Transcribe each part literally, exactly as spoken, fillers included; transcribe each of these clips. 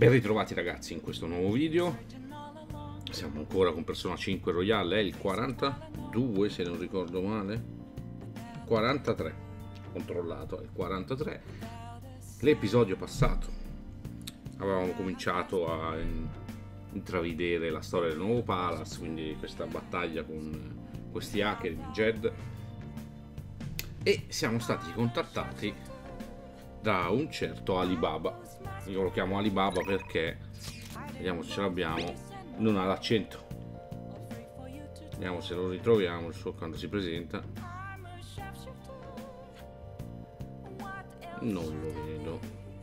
Ben ritrovati ragazzi in questo nuovo video. Siamo ancora con Persona cinque Royale, è il quarantadue se non ricordo male, quarantatré, controllato, è il quarantatré. L'episodio passato avevamo cominciato a intravedere la storia del nuovo Palace, quindi questa battaglia con questi hacker in Jed, e siamo stati contattati da un certo Alibaba. Io lo chiamo Alibaba perché, vediamo se ce l'abbiamo, non ha l'accento. Vediamo se lo ritroviamo il suo quando si presenta. Non lo vedo.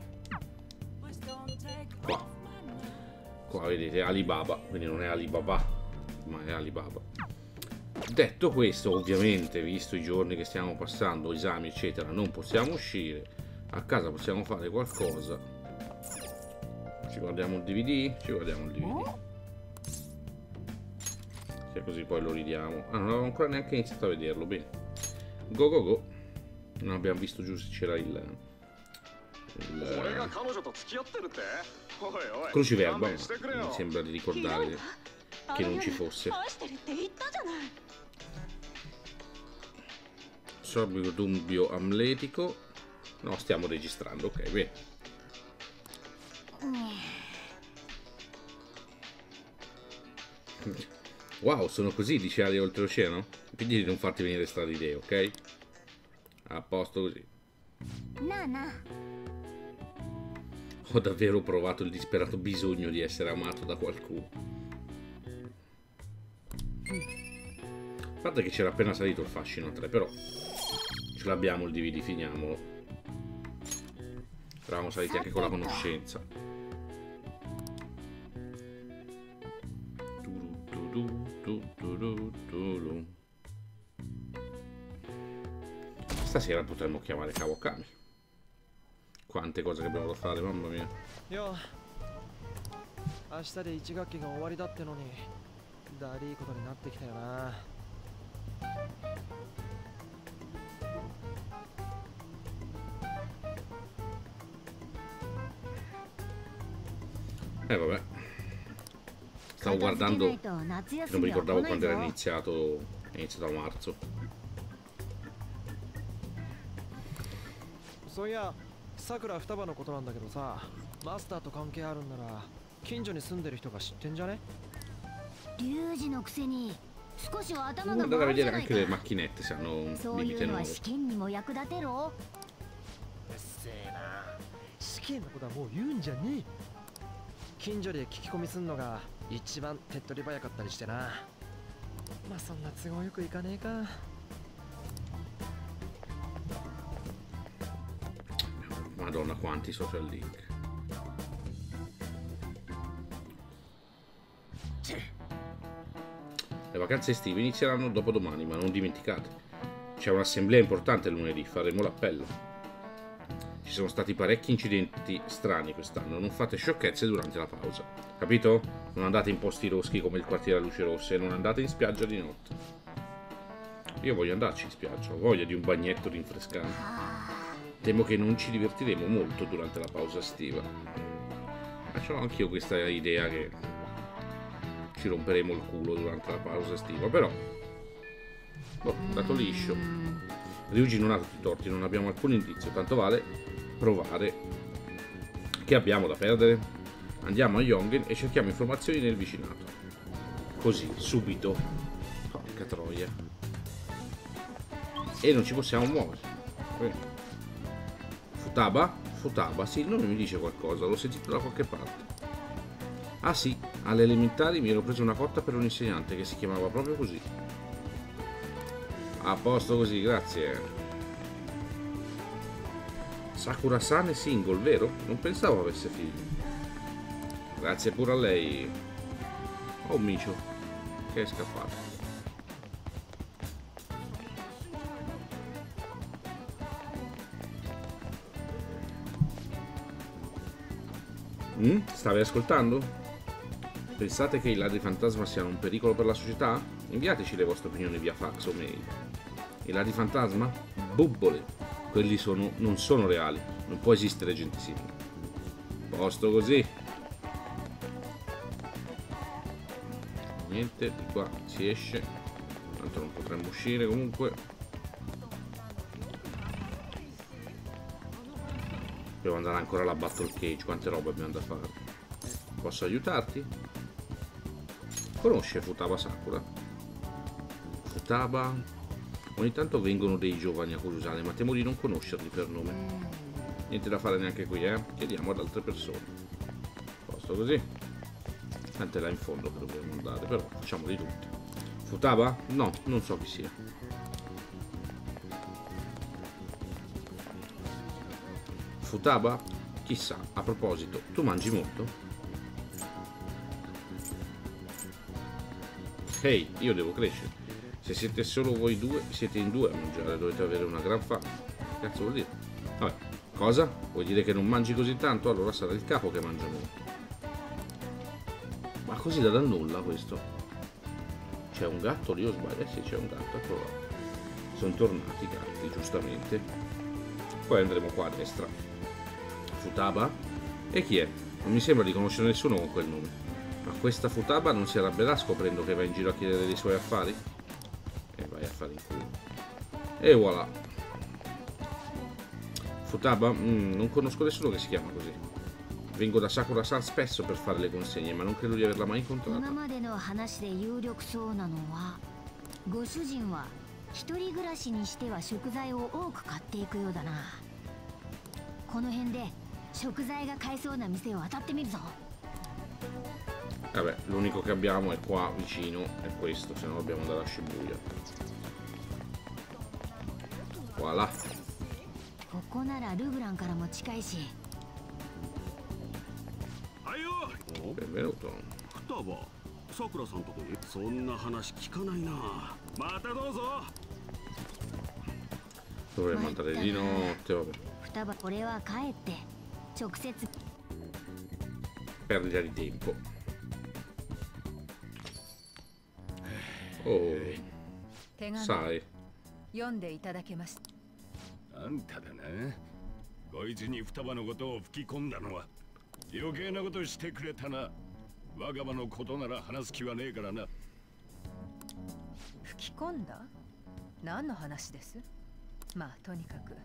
Qua. Qua vedete Alibaba, quindi non è Alibaba, ma è Alibaba. Detto questo, ovviamente, visto i giorni che stiamo passando, esami eccetera, non possiamo uscire. A casa possiamo fare qualcosa. Ci guardiamo il D V D? Ci guardiamo il D V D. Che così poi lo ridiamo. Ah, non avevo ancora neanche iniziato a vederlo. Bene. Go go go. Non abbiamo visto giù se c'era il... il... cruciverba. Mi sembra di ricordare che non ci fosse. Sorbito dubbio amletico. No, stiamo registrando, ok, bene. Wow, sono così, dice Ali oltreoceano? Quindi di non farti venire strane idee, ok? A posto così. Ho davvero provato il disperato bisogno di essere amato da qualcuno. A parte che c'era appena salito il fascino tre, però ce l'abbiamo il D V D, finiamolo. Eravamo saliti anche con la conoscenza. Stasera potremmo chiamare Kawakami. Quante cose che abbiamo da fare, mamma mia. Yo. Eh vabbè. Stavo guardando, non mi ricordavo quando era iniziato, è iniziato a marzo. Soya, Sakura Futaba no koto nanda kedo sa, Master to kankei aru nara, kinjo ni sunderu hito ga shitten janai? Ryuji no kusei ni skoshi wa atama ga andare a vedere anche le macchinette se hanno un limite nuovo. Shiken no koto wa mou yun janai. Kinjo de kikikomi sun no ga ichiban tettori bayakattaりしてな。まあそんな都合よくいかねえか。 Madonna, quanti social link. Le vacanze estive inizieranno dopodomani, ma non dimenticate. C'è un'assemblea importante lunedì, faremo l'appello. Ci sono stati parecchi incidenti strani quest'anno, non fate sciocchezze durante la pausa. Capito? Non andate in posti roschi come il quartiere a luce rosse e non andate in spiaggia di notte. Io voglio andarci in spiaggia, ho voglia di un bagnetto rinfrescante. Temo che non ci divertiremo molto durante la pausa estiva. Ma c'ho anch'io questa idea che ci romperemo il culo durante la pausa estiva, però... Boh, dato liscio. Ryuji non ha tutti i torti, non abbiamo alcun indizio, tanto vale provare. Che abbiamo da perdere? Andiamo a Yongen e cerchiamo informazioni nel vicinato. Così, subito. Porca troia. E non ci possiamo muovere. Futaba? Futaba, sì, il nome mi dice qualcosa, l'ho sentito da qualche parte. Ah sì, alle elementari mi ero preso una cotta per un insegnante che si chiamava proprio così. A posto così, grazie. Sakura-san è single, vero? Non pensavo avesse figli. Grazie pure a lei. Oh, Micio, che è scappato. Mm? Stavi ascoltando? Pensate che i ladri fantasma siano un pericolo per la società? Inviateci le vostre opinioni via fax o mail. I ladri fantasma? Bubbole. Quelli sono, non sono reali. Non può esistere gente simile. Posto così. niente, di qua si esce, tanto non potremmo uscire comunque. Devo andare ancora alla Battle Cage, quante robe abbiamo da fare. Posso aiutarti? Conosce Futaba Sakura? Futaba? Ogni tanto vengono dei giovani a Kurusane, ma temo di non conoscerli per nome. Niente da fare neanche qui, eh? Chiediamo ad altre persone. Posto così. Tanto è là in fondo che dobbiamo andare, però facciamo di tutti. Futaba? No, non so chi sia. Futaba? Chissà. A proposito, tu mangi molto? Ehi, hey, io devo crescere. Se siete solo voi due, siete in due a mangiare, dovete avere una gran fame. Che cazzo vuol dire? Vabbè, cosa? Vuoi dire che non mangi così tanto? Allora sarà il capo che mangia molto. Ma così da dal nulla questo. C'è un gatto lì o sbaglio? Eh sì, c'è un gatto, eccolo là. Sono tornati i gatti, giustamente. Poi andremo qua a destra. Futaba? E chi è? Non mi sembra di conoscere nessuno con quel nome. Ma questa Futaba non si arrabbierà scoprendo che va in giro a chiedere dei suoi affari? E vai a fare in culo. E voilà. Futaba? Mm, non conosco nessuno che si chiama così. Vengo da Sakura-san spesso per fare le consegne, ma non credo di averla mai incontrata. Vabbè, l'unico che abbiamo è qua vicino, è questo, se no dobbiamo andare a Shibuya. Voilà. Benvenuto. Sakura-sanとこにそんな話聞かないな。またどうぞ。 Dovremmo andare di notte, vabbè. Perdita di tempo. Oh, sai. 読んでいただけました。 あんただな。こいつに双葉のことを吹き込んだのは余計なことしてくれたな。我が場のことなら話す気はねえからな。 吹き込んだ？何の話です？まあとにかく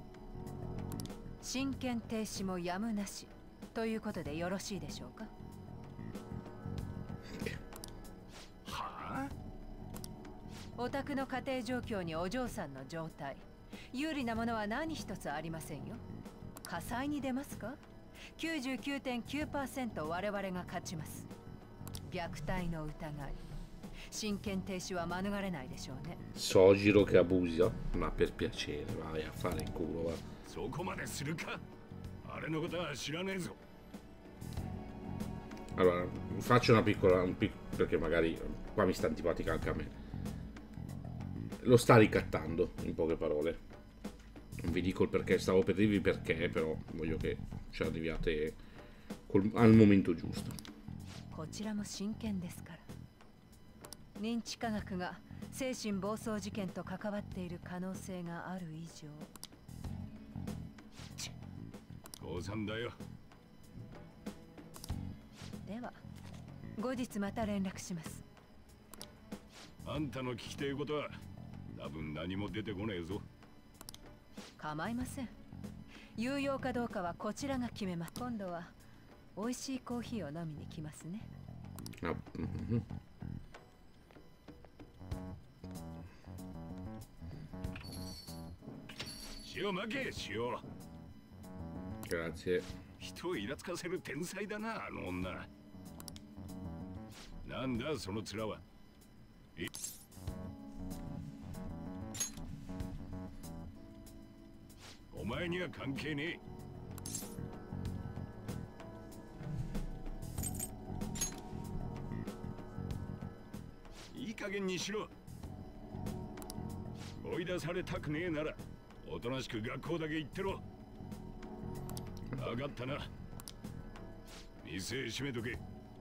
親権停止もやむなしということでよろしいでしょうか？ はあ？ お宅の家庭状況にお嬢さんの状態、有利なものは何一つありませんよ。火災に出ますか？ きゅうじゅうきゅうてんきゅうパーセント 我々が勝ちます。虐待の疑い、親権停止は免れないでしょうね。 Sojiro che abusa, ma per piacere, vai a fare il culo, va. そこまでするか？あれのことは知らねえぞ。 Allora, faccio una piccola, un pic- perché magari qua mi sta antipatica anche a me. Lo sta ricattando, in poche parole. Non vi dico il perché, stavo per dirvi perché, però voglio che ci arriviate col, al momento giusto. こちらも真剣ですから。認知科学が精神暴走事件と関わっている可能性がある以上。 降参だよ。 では、後日また連絡します。 あんたの聞きたいことは多分何も出てこねえぞ。 構いません。有用かどうかはこちらが決めます。今度は美味しいコーヒーを飲みに来ますね。 Ah, mm-hmm. Grazie. 人をイラつかせる天才だな、あの女。なんだその面は。お前には関係ねえ。いい加減にしろ。追い出されたくねえならおとなしく学校だけ行ってろ。分かったな。店閉めとけ。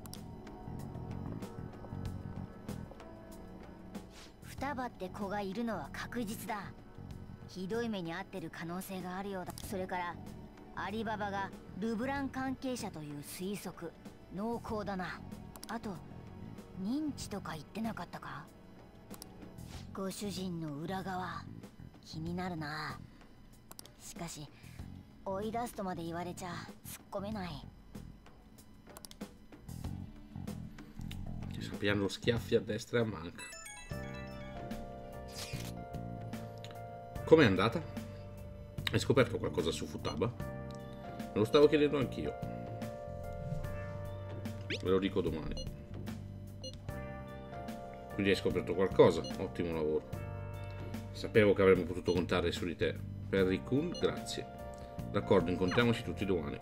双葉って子がいるのは確実だ。ひどい目に遭ってる可能性があるようだ。それからアリババがルブラン関係者という推測濃厚だな。あと認知とか言ってなかったか？ご主人の裏側気になるな。しかし追い出すとまで言われちゃ突っ込めない。 Ci sappiano schiaffi a destra e a manca. Com'è andata? Hai scoperto qualcosa su Futaba? Me lo stavo chiedendo anch'io. Ve lo dico domani. Quindi hai scoperto qualcosa? Ottimo lavoro. Sapevo che avremmo potuto contare su di te. Perry Kun, grazie. D'accordo, incontriamoci tutti domani.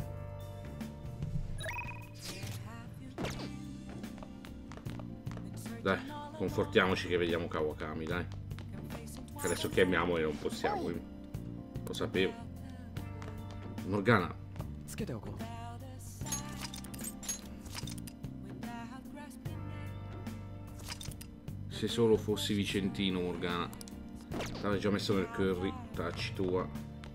Dai, confortiamoci che vediamo Kawakami, dai. Adesso chiamiamo e non possiamo. Lo sapevo. Morgana. Se solo fossi Vicentino, Morgana. L'avevi già messo nel curry. Tacci tua.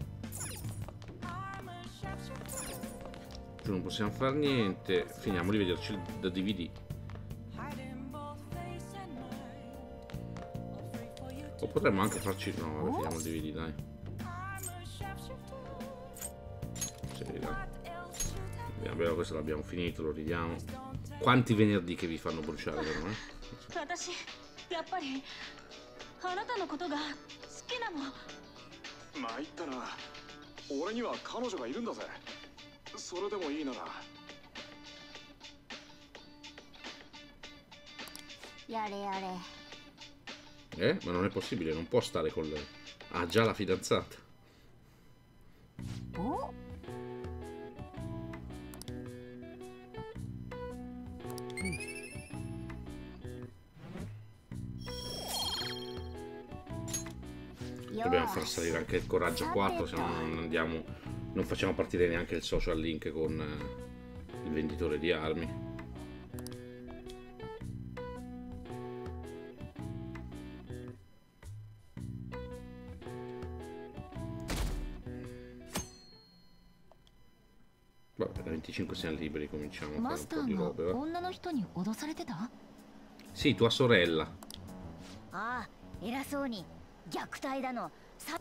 Giù non possiamo fare niente. Finiamo di vederci da D V D. O potremmo anche farci... No, vabbè, finiamo il D V D, dai. Sì, dai. Vabbè, questo l'abbiamo finito, lo ridiamo. Quanti venerdì che vi fanno bruciare, però, eh? 私やっぱりあなたのことが好きなの。 参ったな。俺には彼女がいるんだぜ。それでもいいなら。 やれやれ。 Eh? Ma non è possibile, non può stare con lei. Ha già la fidanzata. Oh? Dobbiamo far salire anche il coraggio quattro, se no non andiamo, non facciamo partire neanche il social link con eh, il venditore di armi. Vabbè, da venticinque siamo liberi, cominciamo a fare un po' di robe, va? Sì, tua sorella. Ah, era Sony. 虐待だの。さ。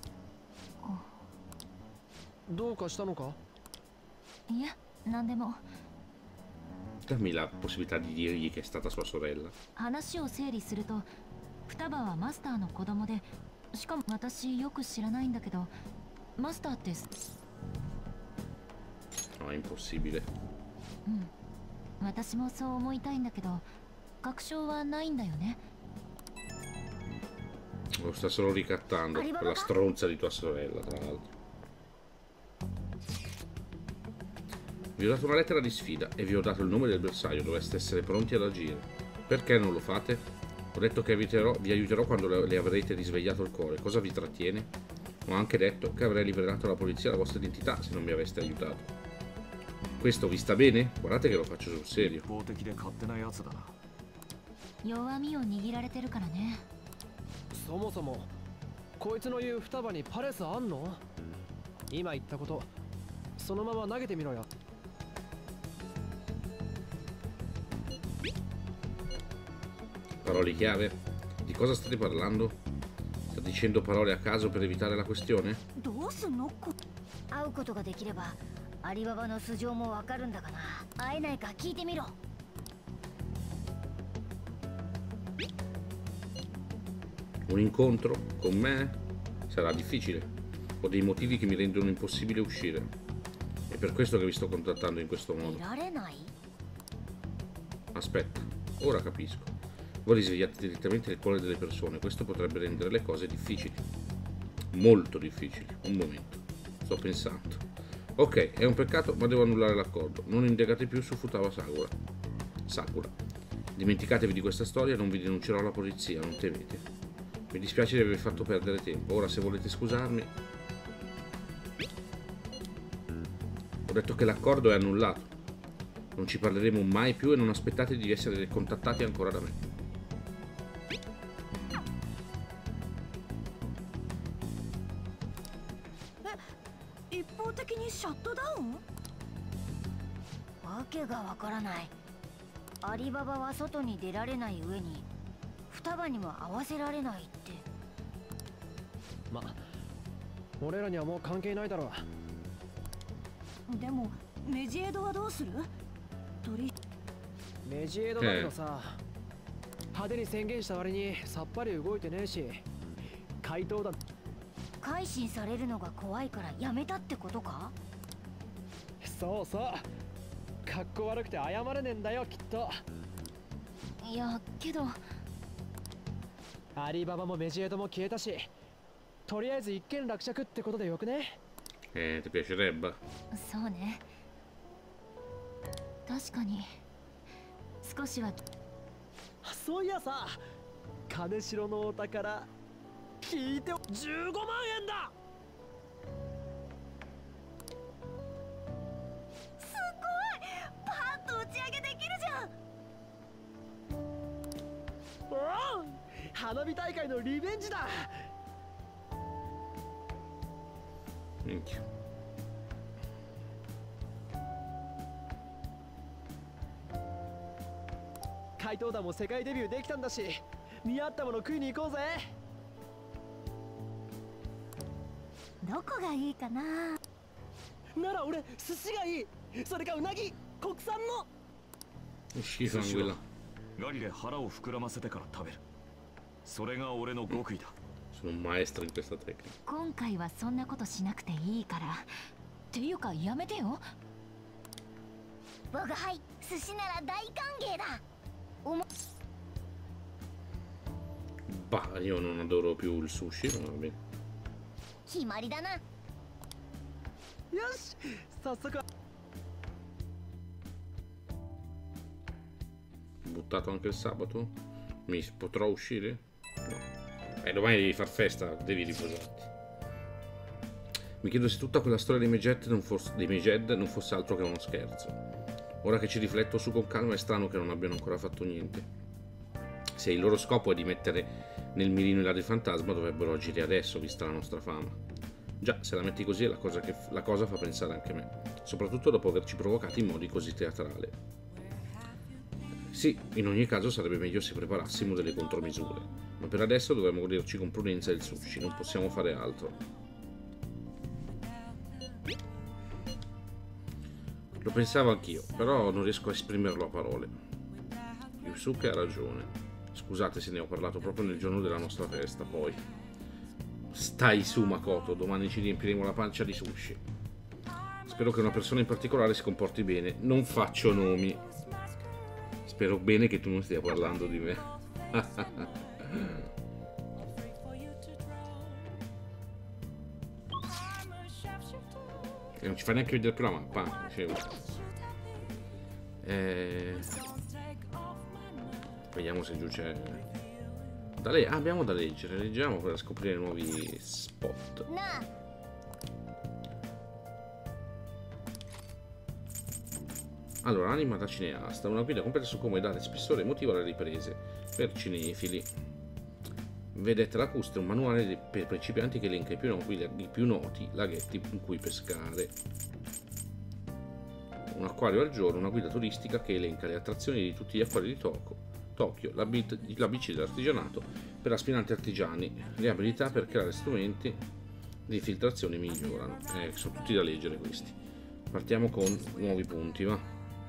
どうかしたのか？ いや、なんでも。 Dammi la possibilità di dirgli che è stata sua sorella. 話を整理すると、双葉はマスターの子供で、しかも私よく知らないんだけど、マスターって。 No, è impossibile. うん。私もそう思いたいんだけど、確証はないんだよね。 Lo sta solo ricattando per la stronza di tua sorella, tra l'altro. Vi ho dato una lettera di sfida e vi ho dato il nome del bersaglio. Dovreste essere pronti ad agire. Perché non lo fate? Ho detto che eviterò, vi aiuterò quando le, le avrete risvegliato il cuore. Cosa vi trattiene? Ho anche detto che avrei rivelato alla polizia la vostra identità se non mi aveste aiutato. Questo vi sta bene? Guardate che lo faccio sul serio. 弱みを握られてるからね。 そもそもこいつの言う双葉にパレスあんの？今言ったことそのまま投げてみろよ。 Parole chiave? Di cosa state parlando? Sta dicendo parole a caso per evitare la questione? どうすんの？会うことができればアリババの素性もわかるんだがな。会えないか聞いてみろ。 Un incontro con me sarà difficile. Ho dei motivi che mi rendono impossibile uscire. È per questo che vi sto contattando in questo modo. Aspetta, ora capisco. Voi risvegliate direttamente il cuore delle persone. Questo potrebbe rendere le cose difficili. Molto difficili. Un momento. Sto pensando. Ok, è un peccato, ma devo annullare l'accordo. Non indagate più su Futaba Sakura. Sakura. Dimenticatevi di questa storia e non vi denuncerò alla polizia, non temete. Mi dispiace di aver fatto perdere tempo. Ora, se volete scusarmi... Ho detto che l'accordo è annullato. Non ci parleremo mai più e non aspettate di essere contattati ancora da me. Eh, 一方的にシャットダウン？わけがわからない。 アリババは外に出られない上に双葉にも合わせられないって。 ま、俺らにはもう関係ないだろう。でもメジエドはどうする？鳥メジエドだけどさ、派手に宣言した割にさっぱり動いてねえし、怪盗だ。 改心されるのが怖いからやめたってことか？ そうそう、かっこ悪くて謝れねえんだよきっと。 いやけどアリババもメジエドも消えたし、とりあえず一件落着ってことでよくね？ えー、ti piacerebbe? そうね、確かに少しは。 そういやさ、金城のお宝聞いて。じゅうごまんえんだ。 すごい、パンと打ち上げできるじゃん。 おお、花火大会のリベンジだ。 Minchia. 怪盗団も世界デビューできたんだし、見合ったもの食いに行こうぜ。 どこがいいかな。 なら俺寿司がいい。それかうなぎ、国産の。 Schifo anche quella. ガリで腹を膨らませてから食べる。それが俺の極意だ。 Sono un maestro in questa tecnica. 今回はそんなことしなくていいから。っていうかやめてよ。 我が輩、寿司なら大歓迎だ。おも Bah, io non adoro più il sushi, ma va bene. 決まりだな。 よし、早速。 Buttato anche il sabato? Mi potrò uscire? No. Eh, domani devi far festa, devi riposarti. Mi chiedo se tutta quella storia dei Meged non fosse, dei Meged non fosse altro che uno scherzo. Ora che ci rifletto su con calma è strano che non abbiano ancora fatto niente. Se il loro scopo è di mettere nel mirino il ladrifantasma, dovrebbero agire adesso, vista la nostra fama. Già, se la metti così è la cosa che la cosa fa pensare anche me, soprattutto dopo averci provocati in modi così teatrali. Sì, in ogni caso sarebbe meglio se preparassimo delle contromisure, ma per adesso dovremmo goderci con prudenza il sushi, non possiamo fare altro. Lo pensavo anch'io, però non riesco a esprimerlo a parole. Yusuke ha ragione. Scusate se ne ho parlato proprio nel giorno della nostra festa, poi. Stai su, Makoto, domani ci riempiremo la pancia di sushi. Spero che una persona in particolare si comporti bene. Non faccio nomi. Spero bene che tu non stia parlando di me. E non ci fa neanche vedere più la mappa, dicevo. Eh... Vediamo se giù c'è da le... ah, abbiamo da leggere, leggiamo per scoprire nuovi spot. Allora, anima da cineasta, una guida completa su come dare spessore emotivo alle riprese per cinefili. Vedete lacustre, un manuale per principianti che elenca i più, noti, i più noti laghetti in cui pescare. Un acquario al giorno, una guida turistica che elenca le attrazioni di tutti gli acquari di Tokyo. Tokyo, l'A B C dell'artigianato per aspiranti artigiani, le abilità per creare strumenti di filtrazione migliorano. Eh, sono tutti da leggere questi. Partiamo con nuovi punti, va.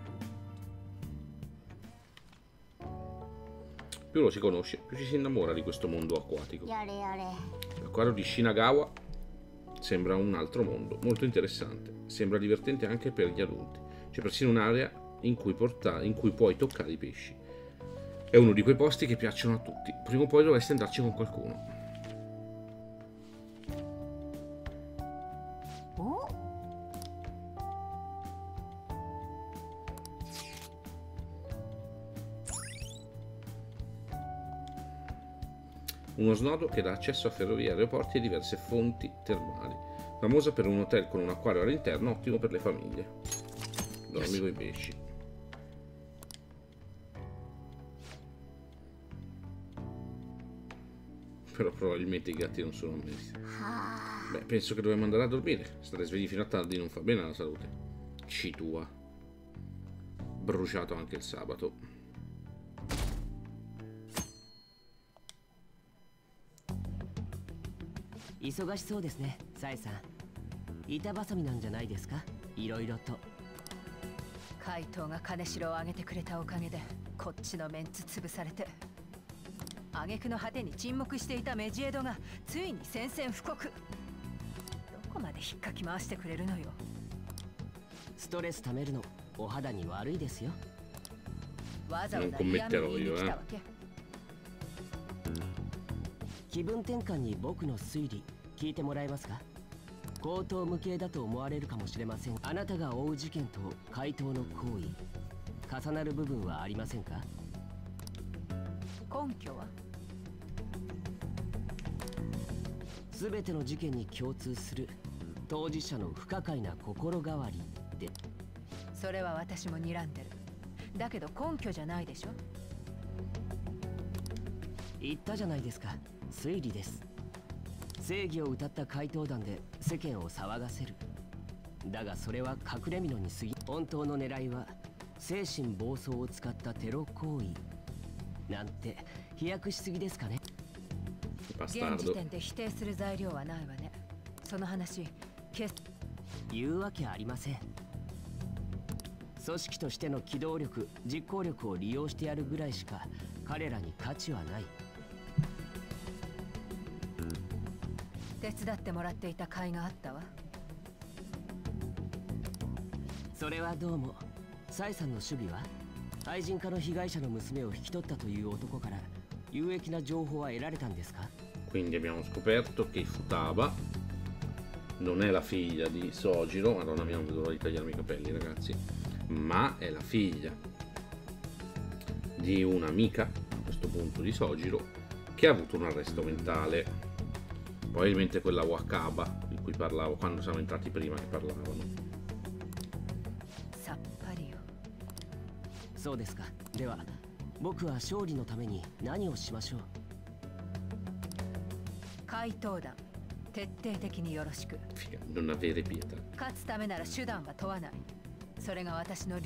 Più lo si conosce, più ci si innamora di questo mondo acquatico. L'acquario di Shinagawa sembra un altro mondo, molto interessante. Sembra divertente anche per gli adulti. C'è persino un'area in cui, in cui puoi toccare i pesci. È uno di quei posti che piacciono a tutti. Prima o poi dovresti andarci con qualcuno. Oh? Uno snodo che dà accesso a ferrovie, aeroporti e diverse fonti termali. Famosa per un hotel con un acquario all'interno, ottimo per le famiglie. Dormi coi pesci. Però probabilmente i gatti non sono ammessi. Beh, penso che dobbiamo andare a dormire. Stare svegli fino a tardi non fa bene alla salute. Ci tua. Bruciato anche il sabato. 忙しそうですね、サエさん。板挟みなんじゃないですか、いろいろと。 怪盗が金城を上げてくれたおかげでこっちのメンツ潰されて、挙句の果てに沈黙していたメジエドがついに宣戦布告。どこまで引っかき回してくれるのよ。 ストレス溜めるのお肌に悪いですよ。 わざわざ嫌味に言いに来たわけ。 気分転換に僕の推理聞いてもらえますか。強盗無形だと思われるかもしれません。あなたが追う事件と怪盗の行為、重なる部分はありませんか。 根拠は。 全ての事件に共通する当事者の不可解な心変わりで。 それは私も睨んでる。だけど根拠じゃないでしょ。 言ったじゃないですか、推理です。正義を謳った怪盗団で世間を騒がせる。だがそれは隠れ蓑に過ぎ、本当の狙いは精神暴走を使ったテロ行為なんて飛躍しすぎですかね。 現時点で否定する材料はないわね。その話消す。 言うわけありません。組織としての機動力、実行力を利用してやるぐらいしか彼らに価値はない。 手伝ってもらっていた甲斐があったわ。 それはどうも。サイさんの守備は愛人家の被害者の娘を引き取ったという男から有益な情報は得られたんですか。 Quindi abbiamo scoperto che Futaba non è la figlia di Sojiro. Madonna mia, non vedo l'ora di tagliarmi i capelli, ragazzi. Ma è la figlia di un'amica, a questo punto di Sojiro, che ha avuto un arresto mentale. Probabilmente quella Wakaba di cui parlavo quando siamo entrati prima, che parlavano. さっぱりよ。 そうですか。では僕は勝利のために何をしましょう。 怪盗団、徹底的によろしく。 Non avere pietà. 勝つためなら手段は問わない。それが私の理。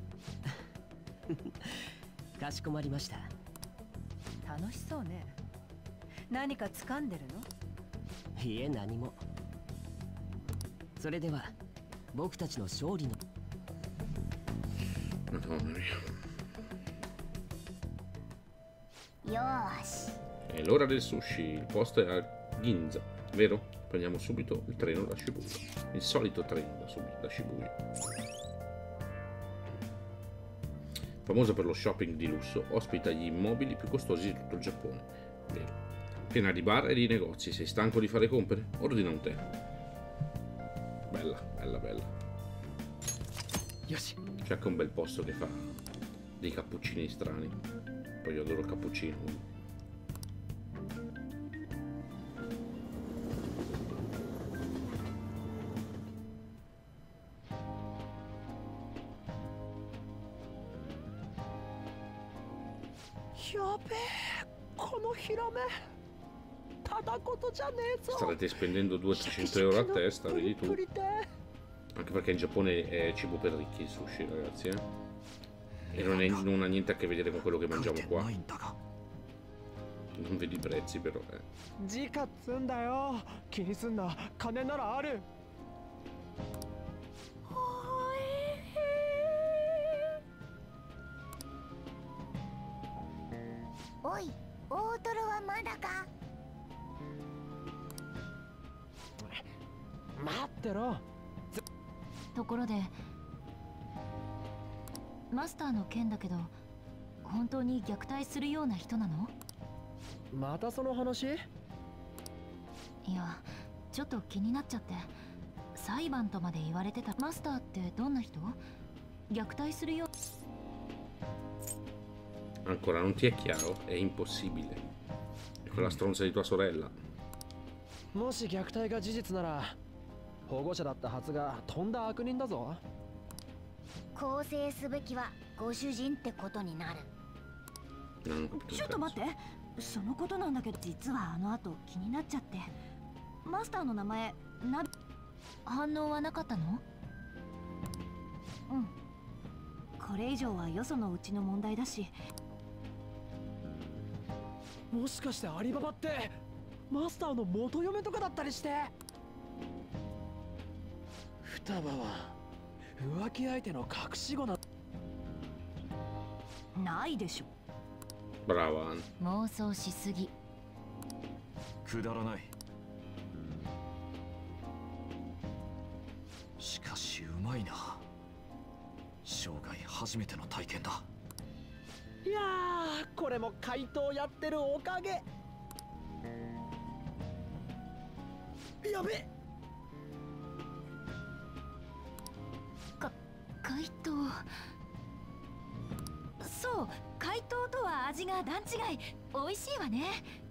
かしこまりました。 楽しそうね。何か掴んでるの？ いえ、何も。それでは僕たちの勝利の。 Madonna mia. よーし。 È l'ora del sushi. Il posto è a Ginza, vero? Prendiamo subito il treno da Shibuya. Il solito treno da, subito, da Shibuya. Famosa per lo shopping di lusso, ospita gli immobili più costosi di tutto il Giappone. Vero. Piena di bar e di negozi. Sei stanco di fare compere? Ordina un tè. Bella, bella, bella. Yoshi. C'è anche un bel posto che fa dei cappuccini strani. Poi io adoro il cappuccino. Starete spendendo duecento trecento euro a testa, vedi tu. Anche perché in Giappone è cibo per ricchi il sushi, ragazzi, eh? E non, è, non ha niente a che vedere con quello che mangiamo qua. Non vedi i prezzi però, eh. 時価っつんだよ。気にすんな。金ならある。 おい、大トロはまだか。 待ってろ。 ところでマスターの件だけど、本当に虐待するような人なの？ またその話？ いや、ちょっと気になっちゃって。裁判とまで言われてた。マスターってどんな人？虐待するよ。 Ancora non ti è chiaro? È impossibile. È quella stronza di tua sorella. もし虐待が事実なら、保護者だったはずがとんだ悪人だぞ。 更生すべきはご主人ってことになる。 ちょっと待って、そのことなんだけど、実はあの後気になっちゃって。マスターの名前な。 反応はなかったの？ うん。これ以上はよそのうちの問題だし。 もしかしてアリババってマスターの元嫁とかだったりして。双葉は浮気相手の隠し子な。 ないでしょ。 Brava. 妄想しすぎ。 くだらない。しかしうまいな。生涯初めての体験だ。 いやー、これも怪盗やってるおかげ。やべ。 か怪盗。そう、怪盗とは味が段違い。美味しいわね。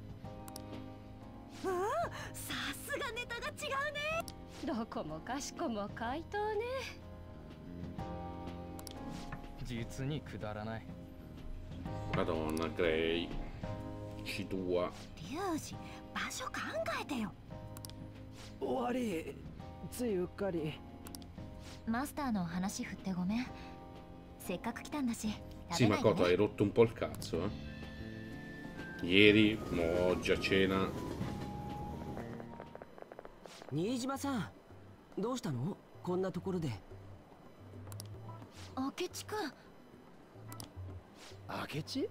うん、さすがネタが違うね。 どこもかしこも怪盗ね。 実にくだらない。 Madonna, Gray. Ci tua. リュウジ、場所考えてよ。 悪い、ついうっかり。 マスターの話振ってごめん。せっかく来たんだし。 Sì, Makoto, hai rotto un po' il cazzo, eh? Ieri, mo oggi a cena. 新島さん、どうしたの？こんなところで。 明智君。 明智？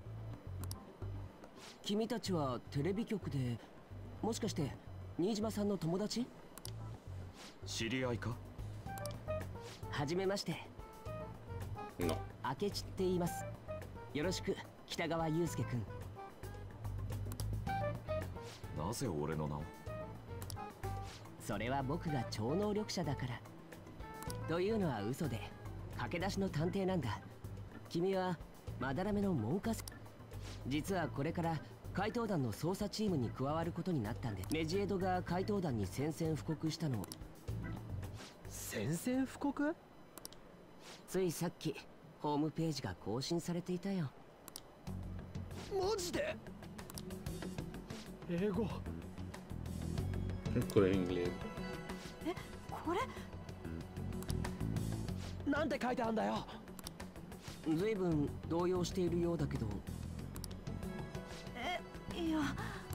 君たちはテレビ局で、もしかして新島さんの友達？ 知り合いか？ はじめまして。 No. 明智って言います。よろしく、北川悠介君。 なぜ俺の名を？ それは僕が超能力者だから。というのは嘘で、駆け出しの探偵なんだ。君はまだらめの門下生。実はこれから怪盗団の捜査チームに加わることになったんで、メジエドが怪盗団に宣戦布告したのを。 宣戦布告？ ついさっきホームページが更新されていたよ。 マジで？英語。 Ancora in inglese. え、これなんて書いてあんだよ。 ずいぶん動揺しているようだけど。 え、いや、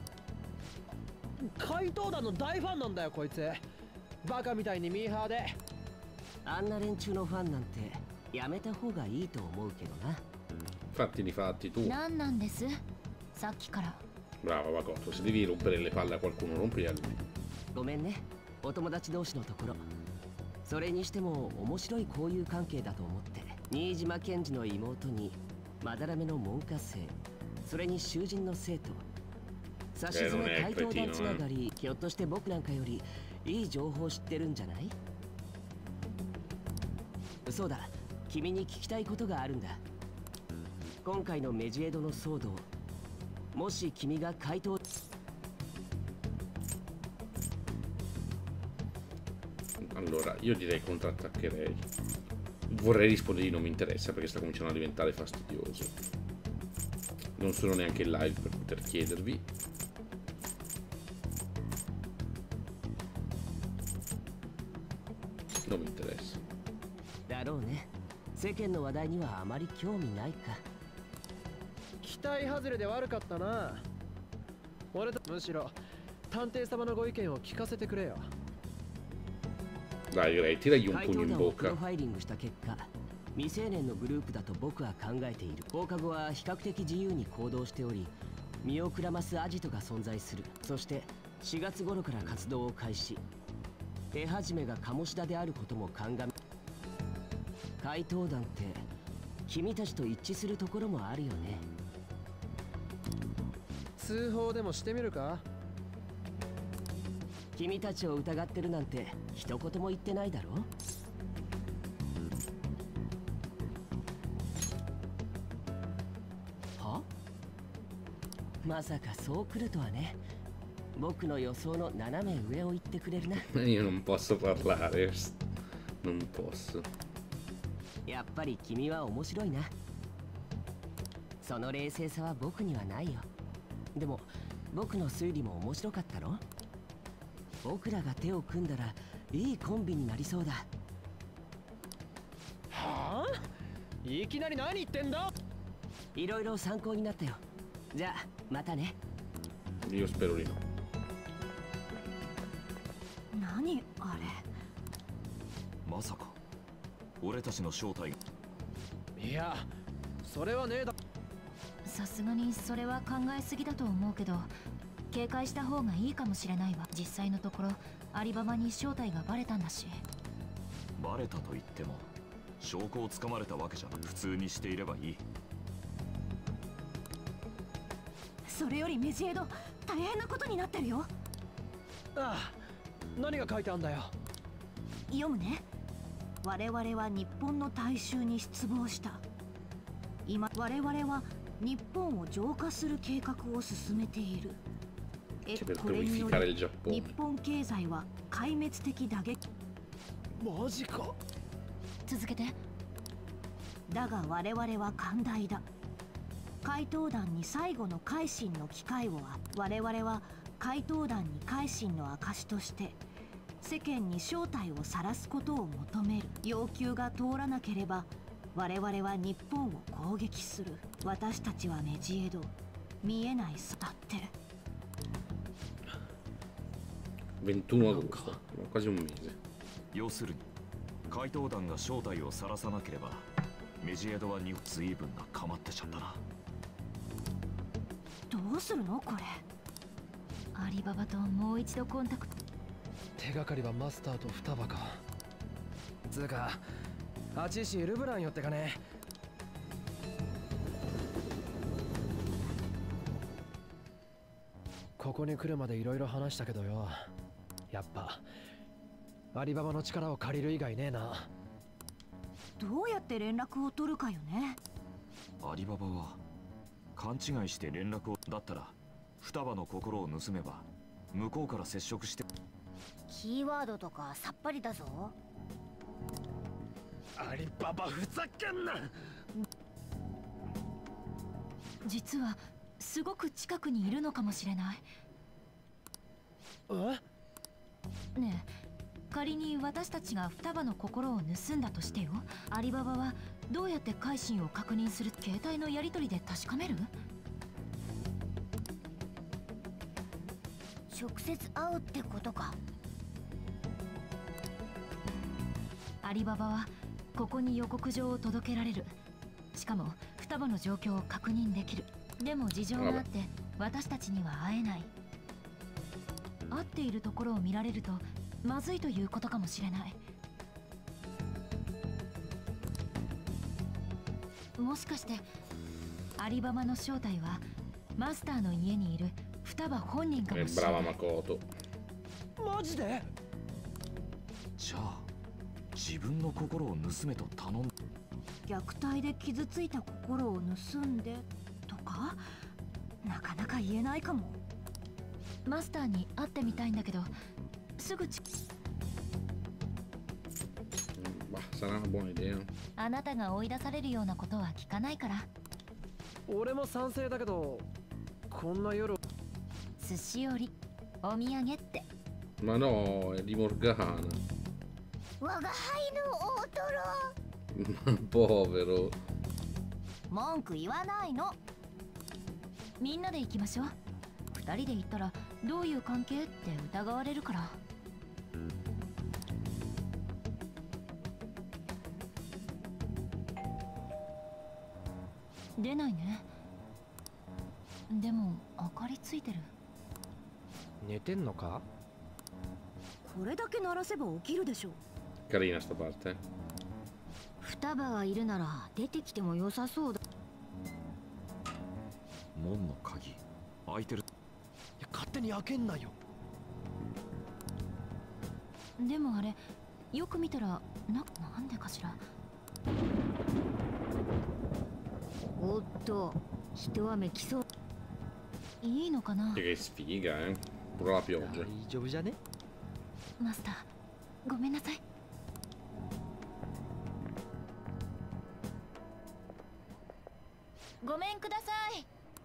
怪盗団の大ファンなんだよこいつ。バカみたいにミーハーで。 あんな連中のファンなんてやめた方がいいと思うけどな。 Fatti di fatti tu. 何なんです？さっきから。 Brava Makoto, se devi rompere le palle a qualcuno, rompili a lui. ごめんね、お友達同士のところ。それにしても面白い交友関係だと思って。新島健治の妹にまだらめの門下生、それに囚人の生徒。さしずめ怪盗団つながり、ひょっとして僕なんかよりいい情報知ってるんじゃない？そうだ、君に聞きたいことがあるんだ。今回のメジエドの騒動、もし君が怪盗。 Allora, io direi contrattaccherei. Vorrei rispondere di non mi interessa perché sta cominciando a diventare fastidioso. Non sono neanche in live per poter chiedervi. Non mi interessa. だろうね。世間の話題にはあまり興味ないか。 期待外れで悪かったな。俺とむしろ探偵様のご意見を聞かせてくれよ。 Dai, Gray, tiragli un 怪 pugno 盗 in 団をプロ bocca. ファイリングした結果、未成年のグループだと僕は考えている。放課後は比較的自由に行動しており、身をくらますアジトが存在する。そしてしがつ頃から活動を開始。手始めが鴨志田であることも鑑み、怪盗団って君たちと一致するところもあるよね。 通報でもしてみるか？ 君たちを疑ってるなんて一言も言ってないだろ。は？まさかそう来るとはね。僕の予想の斜め上を言ってくれるな。 Io non posso parlare. Non posso. やっぱり君は面白いな。その冷静さは僕にはないよ。でも僕の推理も面白かったろ。僕らが手を組んだらいいコンビになりそうだ。 はあ？いきなり何言ってんだ？ いろいろ参考になったよ。じゃあまたね。 Io spero di no. まさか俺たちの正体が。 いや、それはねえだ。 さすがにそれは考えすぎだと思うけど、警戒した方がいいかもしれないわ。実際のところアリババに正体がバレたんだし。 バレたと言っても証拠をつかまれたわけじゃなく、普通にしていればいい。 それよりメジエド、大変なことになってるよ。 ああ、何が書いてあんだよ。 読むね。我々は日本の大衆に失望した。今我々は日本を浄化する計画を進めている。えこれにより日本経済は壊滅的打撃。 マジか。 続けて。 だが我々は寛大だ。怪盗団に最後の改心の機会をあ我々は怪盗団に改心の証として世間に正体を晒すことを求める。要求が通らなければ我々は日本を攻撃する。私たちはメジエド、見えないさだって。 ventuno agosto, quasi un mese。 要するに怪盗団が正体を晒さなければメジエドはに随分なかまってちゃったな。 どうするのこれ。 アリババともう一度コンタクト。 手がかりはマスターと双葉か。つうかあちしルブラン寄ってかね。ここに来るまでいろいろ話したけどよ、やっぱアリババの力を借りる以外ねえな。 どうやって連絡を取るかよね。 アリババは勘違いして連絡を。だったら双葉の心を盗めば向こうから接触して。 キーワードとかさっぱりだぞ。 アリババふざけんな。 実はすごく近くにいるのかもしれない。 え？ ねえ、仮に私たちが双葉の心を盗んだとしてよ、アリババはどうやって改心を確認する？携帯のやり取りで確かめる？ 直接会うってことか。 アリババはここに予告状を届けられる。しかも双葉の状況を確認できる。でも事情があって私たちには会えない。会っているところを見られるとまずいということかもしれない。もしかしてアリババの正体はマスターの家にいる双葉本人かもしれない。 マジで？ じゃあ自分の心を盗めと頼ん。 虐待で傷ついた心を盗んでとかなかなか言えないかも。 マスターに会ってみたいんだけどすぐち。あなたが追い出されるようなことは聞かないから。 俺も賛成だけどこんな夜。 寿司折りお土産って。 Ma no, è di Morgana. 我が輩の大トロ。 povero。 文句言わないの。 みんなで行きましょう。二人で行ったらどういう関係って疑われるから。出ないね。でも明かりついてる。 寝てんのか？ これだけ鳴らせば起きるでしょ。 Carina sta parte。 双葉がいるなら出てきても良さそうだ。 門の鍵開いてる。 いや勝手に開けんなよ。 でもあれよく見たらな、なんでかしら。 おっと、人はめきそう。 いいのかな。 Che sfiga, eh. Pure la pioggia。 大丈夫じゃね？ マスター、ごめんなさい。ごめんください。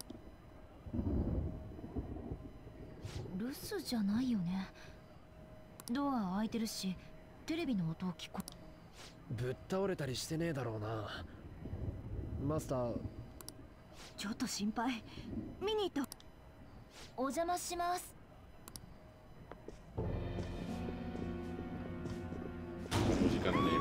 留守じゃないよね。ドア開いてるしテレビの音を聞こえ。ぶっ倒れたりしてねえだろうな。マスター、 ちょっと心配。見に行った。 お邪魔します。 La musica non è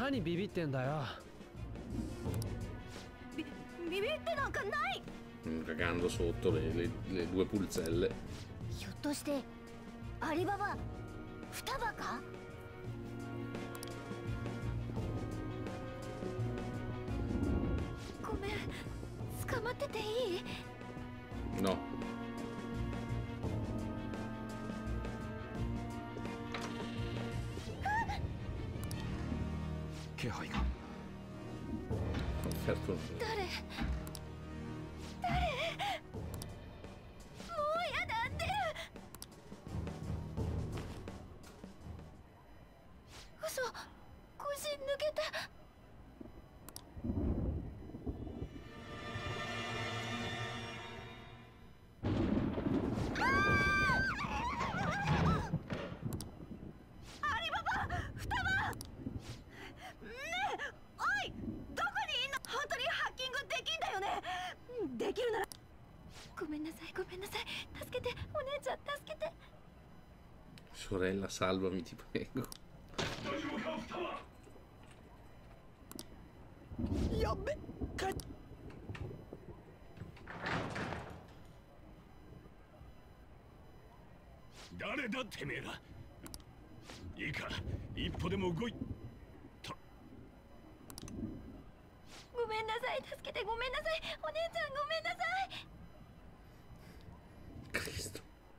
何ビビってんだよ。 ビビビってなんかない。 Cagando sotto le, le, le due pulzelle. ひょっとしてアリババ双葉か。ごめん、捕まってていい？ No. 気配が。 誰？ 誰？もうやだって。嘘、腰抜けた。 Sorella, salvami, ti prego. Dare da te me ra. Ika, ippo demo goi. ごめんなさい、助けて、ごめんなさい、お姉ちゃんごめんなさい。 Cristo.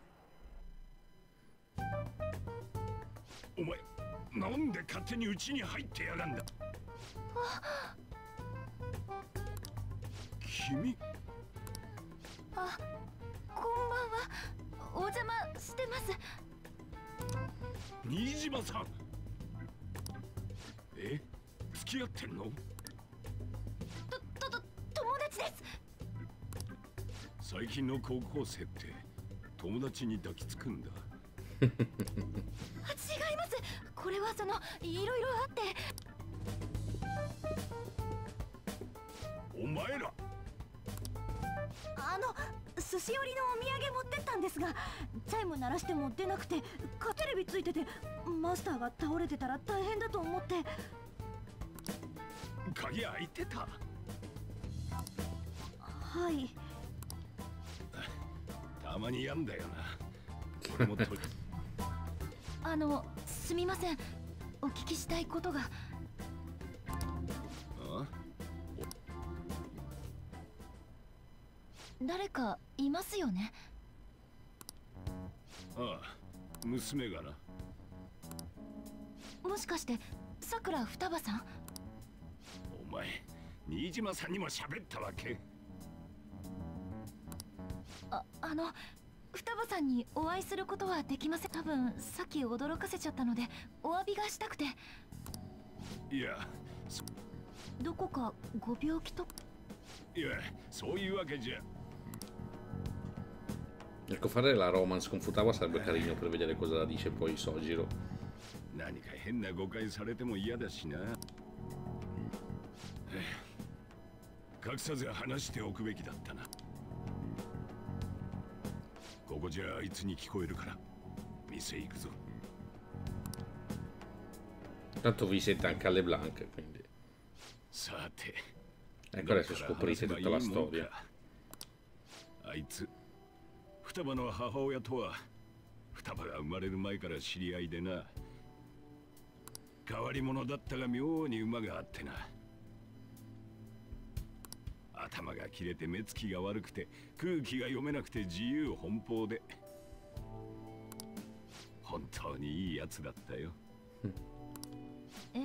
お前、なんで勝手に家に入ってやがんだ。君。 あ、こんばんは。お邪魔してます。 新島さん。え、付き合ってんの？ と、と、と、友達です。 最近の高校生って友達に抱きつくんだ。 違います。これはそのいろいろあって。 お前ら。 あの寿司寄りのお土産持ってったんですが、チャイム鳴らしても出なくて、かテレビついてて、マスターが倒れてたら大変だと思って。 鍵開いてた。 はい。 たまにやんだよな。俺もとあの、すみません。お聞きしたいことが。 あ？ 誰かいますよね。 ああ、娘がな。 もしかしてさくら双葉さん？ お前、新島さんにも喋ったわけ？ あ、あの双葉さんにお会いすることはできません。多分さっき驚かせちゃったのでお詫びがしたくて。 いや、 どこかご病気と？ いや、そういうわけじゃ。 Ecco, fare la romance con Futaba sarebbe carino per vedere cosa la dice poi Sojiro. 何か変な誤解されても嫌だしな。隠さず話しておくべきだったな。ここじゃあいつに聞こえるから店行くぞ。 Tanto vi siete anche alle Blanche, quindi. さて。 Ecco adesso scoprite tutta la storia. あいつ双葉の母親とは双葉が生まれる前から知り合いでな。変わり者だったが妙に馬があってな。頭が切れて目つきが悪くて空気が読めなくて自由奔放で本当にいいやつだったよ。 ええ。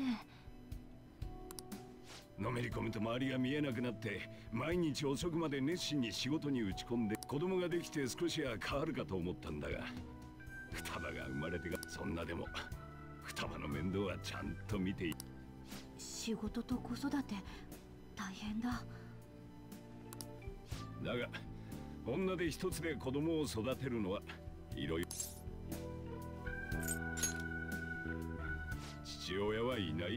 のめり込むと周りが見えなくなって毎日遅くまで熱心に仕事に打ち込んで子供ができて少しは変わるかと思ったんだが双葉が生まれてがそんなでも双葉の面倒はちゃんと見ている。 仕事と子育て大変だ。 だが女で一つで子供を育てるのはいろいろ。父親はいない。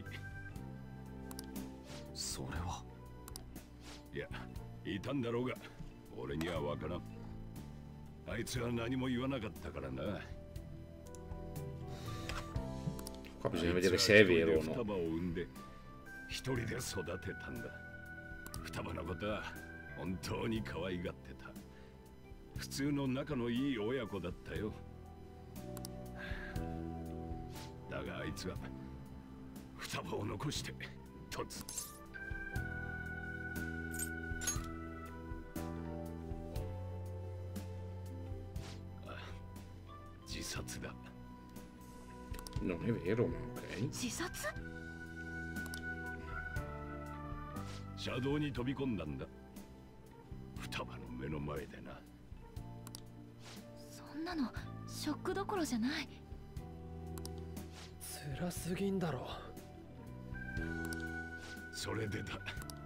それは。 いや、いたんだろうが俺にはわからん。あいつは何も言わなかったからな。 Qua bisogna vedere se è vero o no. 双葉を産んで一人で育てたんだ。双葉のことは本当に可愛がってた。普通の仲のいい親子だったよ。だがあいつは双葉を残して突自殺だ。 Non è vero, ma ok. 自殺？ 車道に飛び込んだんだ。双葉の目の前でな。 そんなのショックどころじゃない。 辛すぎんだろ。 それでだ。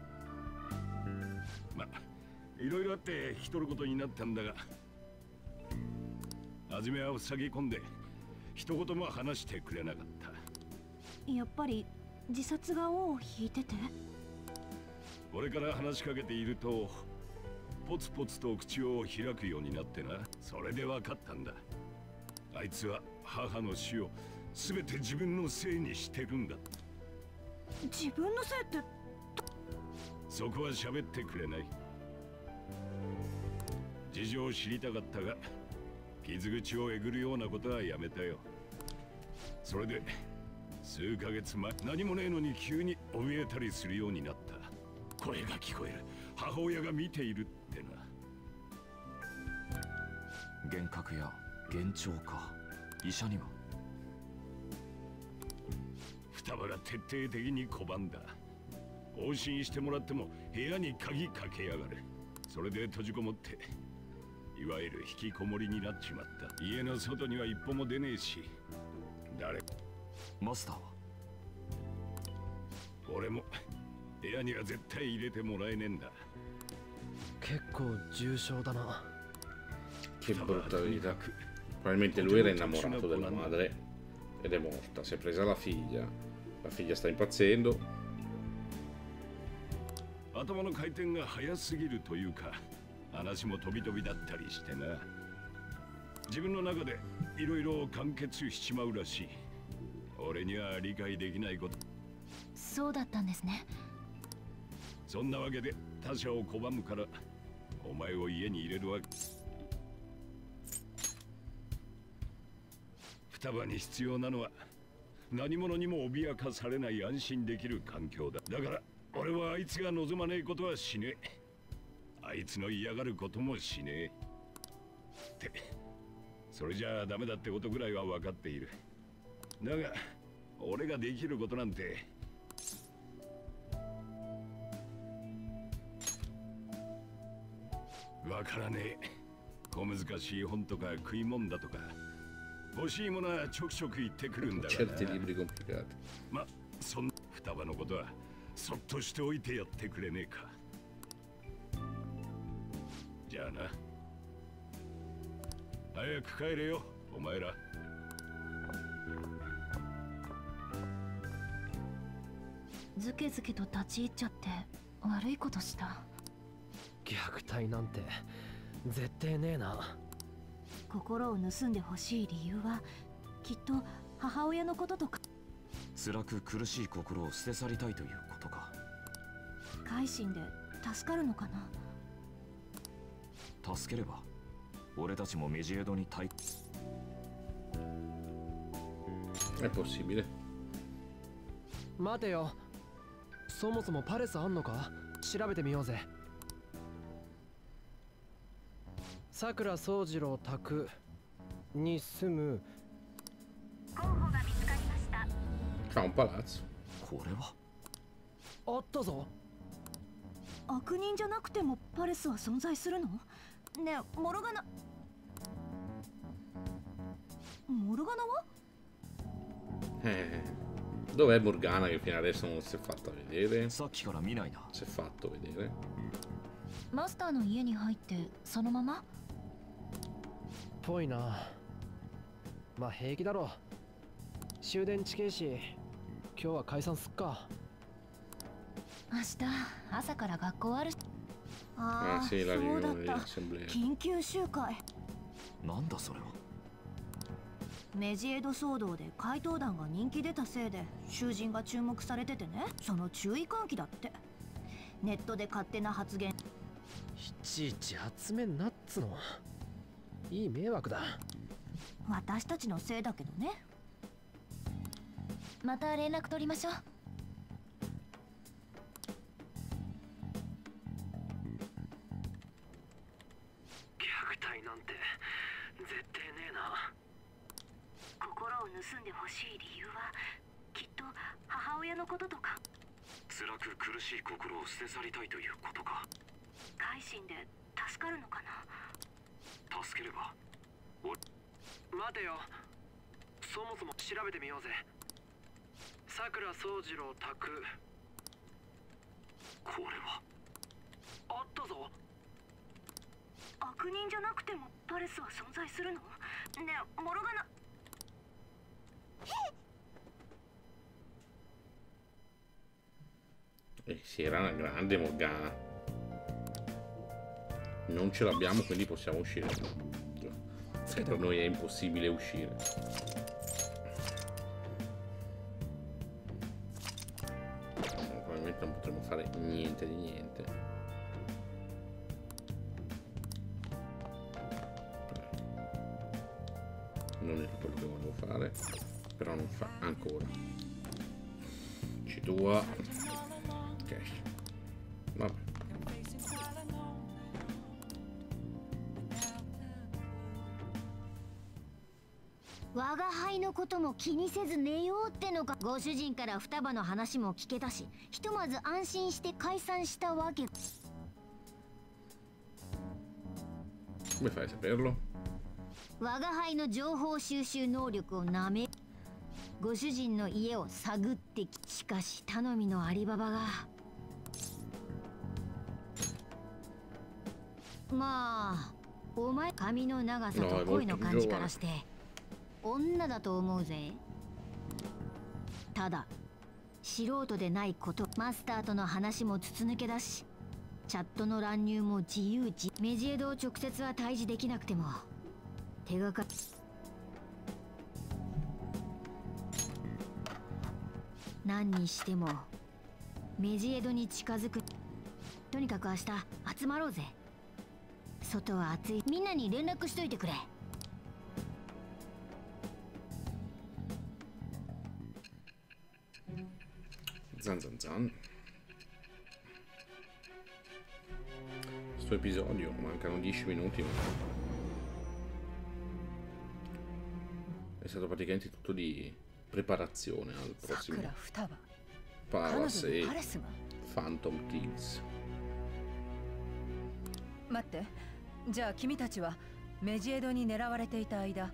まあいろいろあって引き取ることになったんだが、初めは塞ぎ込んで一言も話してくれなかった。 やっぱり自殺が尾を引いてて。 俺から話しかけているとポツポツと口を開くようになってな。それで分かったんだ。あいつは母の死を全て自分のせいにしてるんだ。 自分のせいって？ そこは喋ってくれない。事情を知りたかったが傷口をえぐるようなことはやめたよ。それで数ヶ月前、何もねえのに急に怯えたりするようになった。声が聞こえる。母親が見ているってな。 幻覚や幻聴か。医者には双葉が徹底的に拒んだ。往診してもらっても部屋に鍵かけやがる。それで閉じこもっていわゆる引きこもりになっちまった。家の外には一歩も出ねえし、誰マスターは？ 俺も部屋には絶対入れてもらえねえんだ。 結構重症だな。 Che brutta vita. Probabilmente lui era innamorato della madre ed è morta. Si è presa la figlia. La figlia sta impazzendo. 頭の回転が早すぎるというか、話も飛び飛びだったりしてな。自分の中でいろいろ完結しちまうらしい。俺には理解できないこと。 そうだったんですね。 そんなわけで他者を拒むからお前を家に入れるわけ。双葉に必要なのは何者にも脅かされない安心できる環境だ。だから俺はあいつが望まねえことはしねえ。あいつの嫌がることもしねえ。って、それじゃあダメだってことぐらいは分かっている。だが俺ができることなんてわからねえ。小難しい本とか食い物だとか欲しいものはちょくちょく言ってくるんだからな。ま、そんな双葉のことはそっとしておいてやってくれねえか。じゃあな。早く帰れよ、お前ら。 ずけずけと立ち入っちゃって悪いことした。 虐待なんて絶対ねえな。 心を盗んでほしい理由はきっと母親のこととか。 辛く苦しい心を捨て去りたいということか。 改心で助かるのかな。 助ければ俺たちもメジエドに対。 È possibile. 待てよ。そもそもパレスあんのか調べてみようぜ。さくら宗次郎宅に住む候補が見つかりました。 C'ha un palazzo. これはあったぞ。 悪人じゃなくてもパレスは存在するの？ねえ、モルガナ。モルガナは？ Eh, dov'è Morgana che fino adesso non si è fatta vedere? さっきから見ないな。 Si è fatto vedere. マスターの家に入ってそのまま？ ぽいな。まあ平気だろ。終電近いし今日は解散すっか。 明日朝から学校ある。 ああ、 あ、 そうだった。 緊緊急集会。 なんだそれは。 メジエド騒動で怪盗団が人気出たせいで囚人が注目されててね。その注意喚起だって。ネットで勝手な発言いちいち集めんなっつの。いい迷惑だ。 私たちのせいだけどね。 また連絡取りましょう。 虐待なんて絶対ねえな。 心を盗んでほしい理由はきっと母親のこととか。 辛く苦しい心を捨て去りたいということか。 改心で助かるのかな。 助ければ。 待てよ、そもそも調べてみようぜ。さくら宗次郎宅。 これはあったぞ。 悪人じゃなくてもパレスは存在するの？ねえ、モロガナ。 Eh sì, era una grande Morgana. Non ce l'abbiamo, quindi possiamo uscire. Cioè, per noi è impossibile uscire. Probabilmente non potremo fare niente di niente. Non è quello che volevo fare, però non fa ancora. Ci tua. Ok. Vabbè. 我が輩のことも気にせず寝ようってのか。ご主人から双葉の話も聞けたし、ひとまず安心して解散したわけ。 Come fai a saperlo? 我が輩の情報収集能力をなめ。ご主人の家を探ってき。しかし頼みのアリババが。まあお前髪の長さと声の感じからして女だと思うぜ。ただ素人でないこと。マスターとの話も筒抜けだし、チャットの乱入も自由自。メジエドを直接は退治できなくても手がかり。何にしてもメジエドに近づく。とにかく明日集まろうぜ。外は暑い。みんなに連絡しといてくれ。 Zan zan zan. Sto episodio, mancano dieci minuti. Ma... è stato praticamente tutto di preparazione al prossimo Palace e Phantom Thieves. 待って、じゃあ君たちはメジエドに狙われていた間、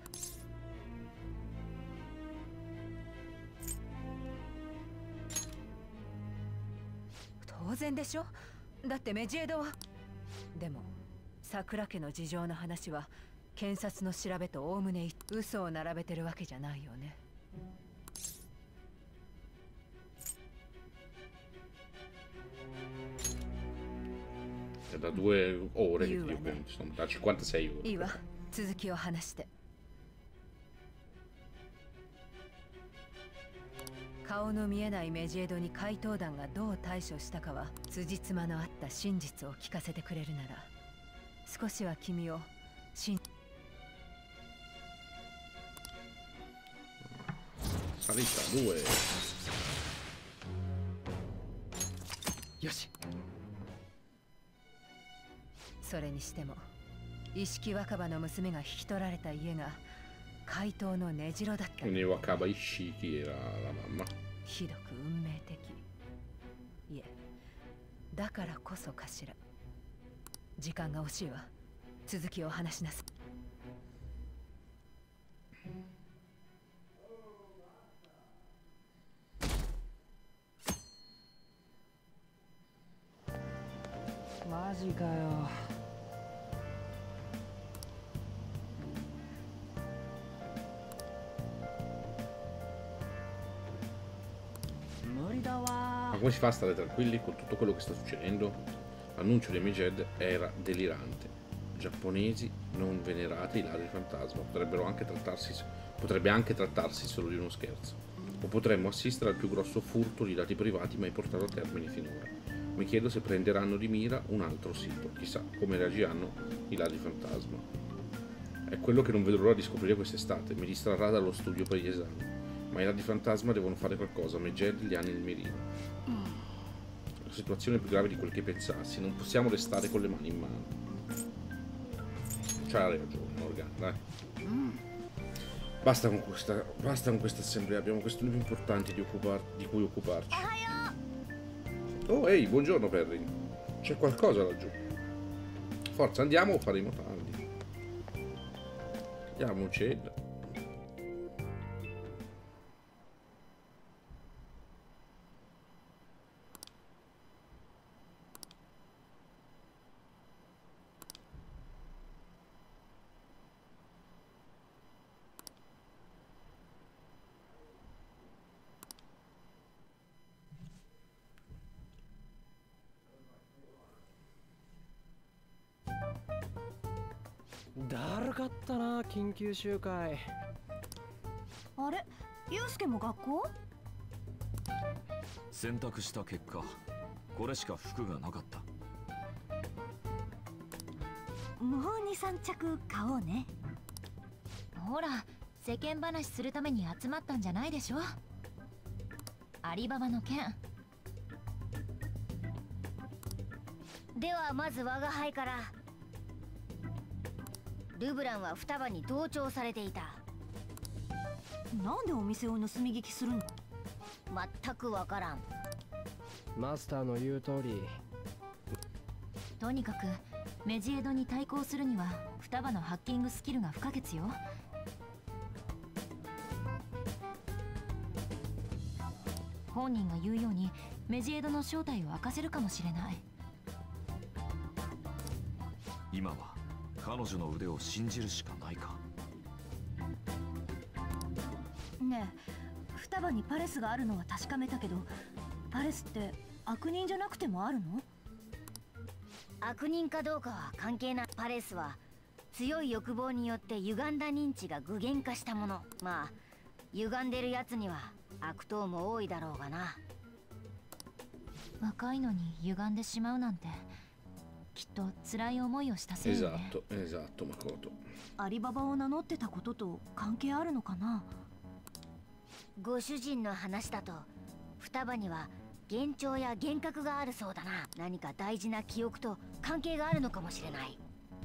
当然でしょ。だってメジエドは。でも桜家の事情の話は検察の調べとおおむね嘘を並べてるわけじゃないよね。 Da due ore che io penso, insomma, da cinquantasei ore. いいわ、続きを話して。顔の見えないメジエドに怪盗団がどう対処したかは辻褄のあった真実を聞かせてくれるなら少しは君を信。 Salita due. よし。 それにしても一色若葉の娘が引き取られた家が怪盗の根城だった。 Quindi Wakaba Ishiki era la mamma. ひどく運命的。いえ、だからこそかしら。時間が惜しいわ。続きを話しなさい。 マジかよ。 Ma come si fa a stare tranquilli con tutto quello che sta succedendo? L'annuncio dei Meged era delirante. Giapponesi non venerate i ladri fantasma. Potrebbero anche trattarsi, potrebbe anche trattarsi solo di uno scherzo. O potremmo assistere al più grosso furto di dati privati mai portato a termine finora. Mi chiedo se prenderanno di mira un altro sito. Chissà come reagiranno i ladri fantasma. È quello che non vedo l'ora di scoprire quest'estate. Mi distrarrà dallo studio per gli esami. Ma i ladri fantasma devono fare qualcosa. Megel gli anni nel mirino. La situazione è più grave di quel che pensassi. Non possiamo restare con le mani in mano. C'ha ragione, Morgan, dai. Basta con questa, basta con questa assemblea, abbiamo questioni più importanti di, occupar, di cui occuparci. Oh, ehi, buongiorno Perrin. C'è qualcosa laggiù. Forza, andiamo o faremo tardi. Andiamo, Ced. だるかったな、緊急集会。 あれ、ユウスケも学校？ 選択した結果、これしか服がなかった。 もうに、さん着買おうね。 ほら、世間話するために集まったんじゃないでしょ。アリババの件。 ではまず我が輩から。ルブランは双葉に同調されていた。 なんでお店を盗み聞きするの？ 全くわからん。 マスターの言う通り。 とにかくメジエドに対抗するには双葉のハッキングスキルが不可欠よ。本人が言うようにメジエドの正体を明かせるかもしれない。 今は彼女の腕を信じるしかないか。 ねえ、双葉にパレスがあるのは確かめたけど、パレスって悪人じゃなくてもあるの？ 悪人かどうかは関係ない。パレスは強い欲望によって歪んだ認知が具現化したもの。まあ歪んでるやつには悪党も多いだろうがな。 若いのに歪んでしまうなんてきっと辛い思いをしたせいよね。 Esatto, esatto, Makoto。 アリババを名乗ってたことと関係あるのかな？ ご主人の話だと双葉には幻聴や幻覚があるそうだな。何か大事な記憶と関係があるのかもしれない。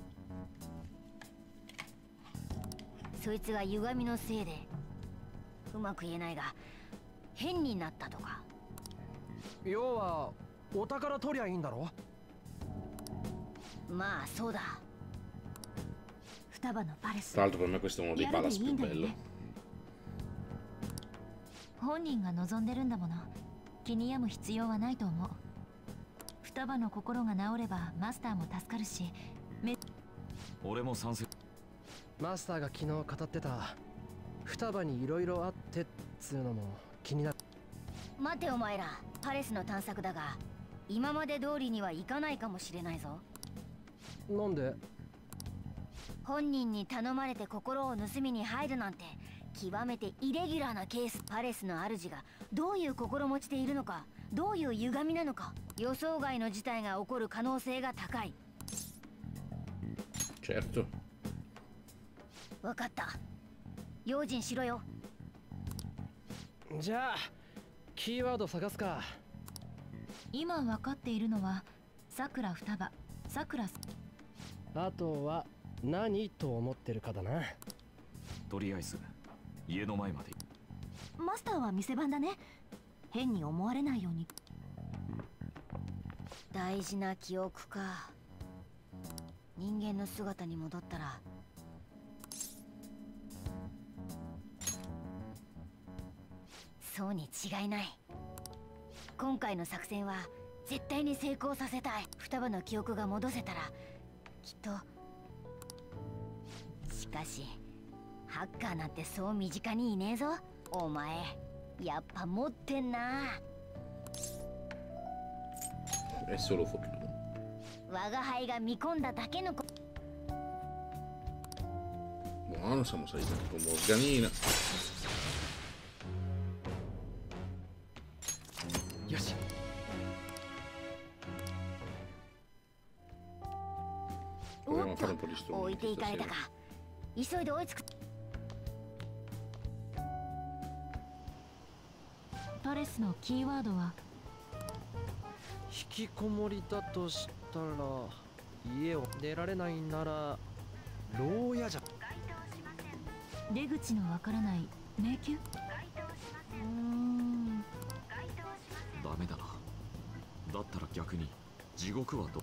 そいつが歪みのせいでうまく言えないが変になったとか。 要はお宝取りゃいいんだろ？ まあそうだ。 双葉のパレス。 Tra l'altro per me questo è uno dei palace più bello。 本人が望んでるんだもの。気に病む必要はないと思う。双葉の心が治ればマスターも助かるし。め俺も賛成。 マスターが昨日語ってた双葉にいろいろあってっつうのも気になる。 待てお前ら、パレスの探索だが今まで通りにはいかないかもしれないぞ。 なんで？ 本人に頼まれて心を盗みに入るなんて極めてイレギュラーなケース。パレスの主がどういう心持ちでいるのか、どういう歪みなのか、予想外の事態が起こる可能性が高い。 Certo。 分かった。用心しろよ。 じゃあキーワード探すか。 今分かっているのはさくら双葉、さくら。 あとは何と思ってるかだな。 とりあえず家の前まで。 マスターは店番だね。変に思われないように。 大事な記憶か。人間の姿に戻ったらそうに違いない。今回の作戦は絶対に成功させたい。双葉の記憶が戻せたらきっと。しかしハッカーなんてそう身近にいねえぞ。お前やっぱ持ってんな。 È solo fortuna。 我が輩が見込んだだけのこ。 Buono, siamo saliti con Morganina. Yoshi. Proviamo a fare un po' di strumenti stasera. 急いで追いつく。 パレスのキーワードは引きこもりだとしたら、家を出られないなら牢屋じゃ。 出口のわからない迷宮。うーん、 ダメだな。だったら逆に地獄はど。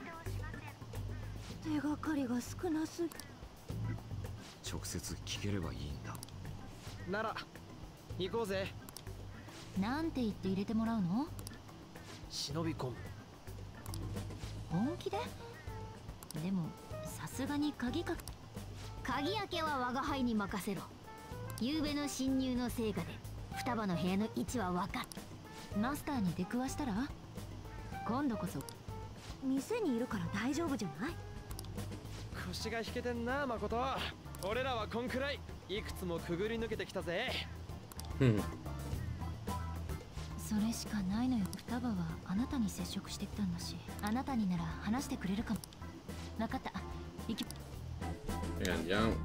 手がかりが少なすぎ。 直接聞ければいいんだ。 なら行こうぜ。 なんて言って入れてもらうの？ 忍び込む。 本気で？でもさすがに鍵か。 鍵開けは我が輩に任せろ。夕べの侵入の成果で双葉の部屋の位置は分かった。 マスターに出くわしたら今度こそ。 店にいるから大丈夫じゃない？ 腰が引けてんな、誠。俺らはこんくらいいくつもくぐり抜けてきたぜ。 それしかないのよ。双葉はあなたに接触してきたんだし、あなたになら話してくれるかも。分かった。行き。 E andiamo.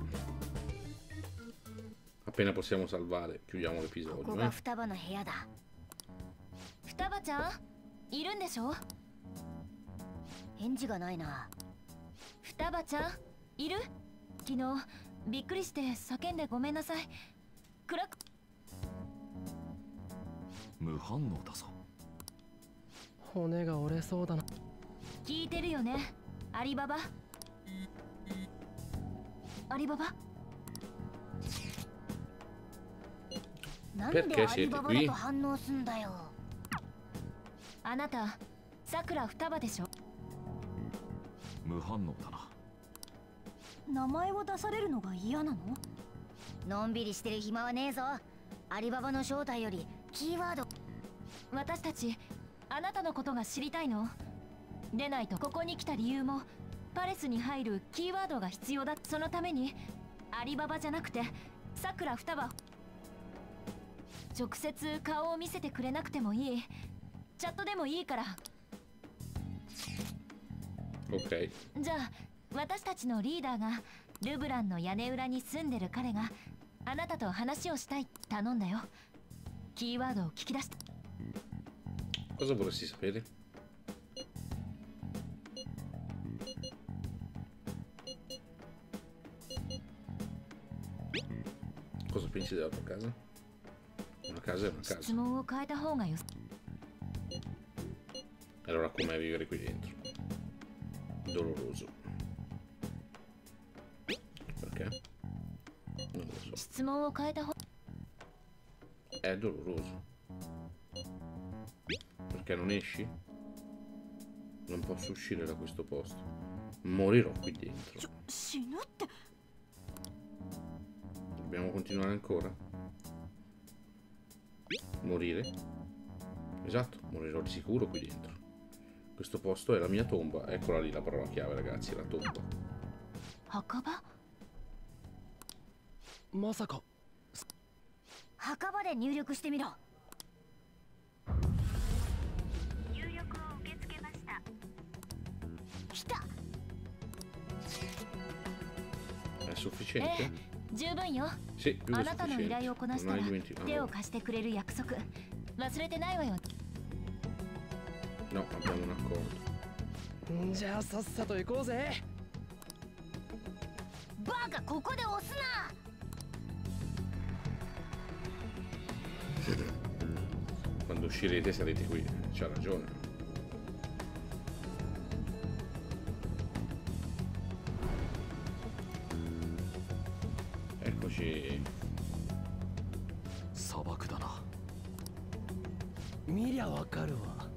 Appena possiamo salvare, chiudiamo l'episodio. ここが双葉の部屋だ。 双葉ちゃん、いるんでしょ？ 返事がないな。 双葉ちゃん、いる？昨日びっくりして叫んでごめんなさい。暗く。 無反応だぞ。 骨が折れそうだな。 聞いてるよね、アリババ。アリババ？ なんでアリババだと反応すんだよ。 あなた、さくら双葉でしょ？ 無反応だな。 名前を出されるのが嫌なの？ のんびりしてる暇はねえぞ。アリババの正体よりキーワード。 私たちあなたのことが知りたいの。でないとここに来た理由もパレスに入るキーワードが必要だ。そのためにアリババじゃなくてさくら双葉。直接顔を見せてくれなくてもいい。チャットでもいいから。 OK。 じゃあ私たちのリーダーがルブランの屋根裏に住んでる彼があなたと話をしたいって頼んだよ。キーワードを聞き出した。 Cosa vorresti sapere? Cosa pensi della tua casa? Una casa è una casa. 質問を変えた方がよ。 Allora com'è vivere qui dentro? Doloroso. Perché? Non lo so. 質問を変えた方。 È doloroso. Perché non esci? Non posso uscire da questo posto. Morirò qui dentro. Dobbiamo continuare ancora? Morire? Esatto, morirò di sicuro qui dentro. Questo posto è la mia tomba. Eccola lì la parola chiave, ragazzi, la tomba. Hakaba? まさか。 墓場で入力してみろ。 È sufficiente? 十分よ。 Sì, più あ che なたの依頼をこな sufficiente. した Non ら hai dimenticato. 手を貸してくれる約束忘れてないわよ。 No, abbiamo un accordo. じゃあさっさと行こうぜ。 バカ、ここで押すな。 Quando uscirete sarete qui. C'ha ragione. Eccoci. 砂漠だな。 見りゃわかるわ。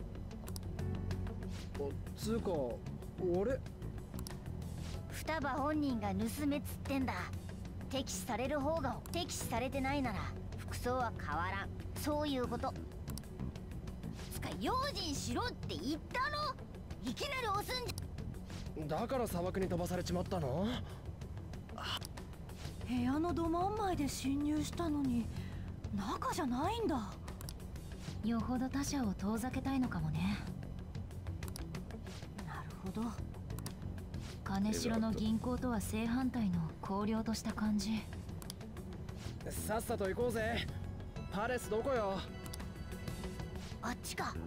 つうか、俺。 双葉本人が盗めっつってんだ。敵視される方が敵視されてないなら服装は変わらん。そういうこと。つか用心しろって言ったろ。いきなり押すんじゃ。 だから砂漠に飛ばされちまったの？ 部屋のど真ん前で侵入したのに中じゃないんだ。 よほど他者を遠ざけたいのかもね。 なるほど。 金城の銀行とは正反対の荒涼とした感じ。 さっさと行こうぜ。パレスどこよ。 あっちか。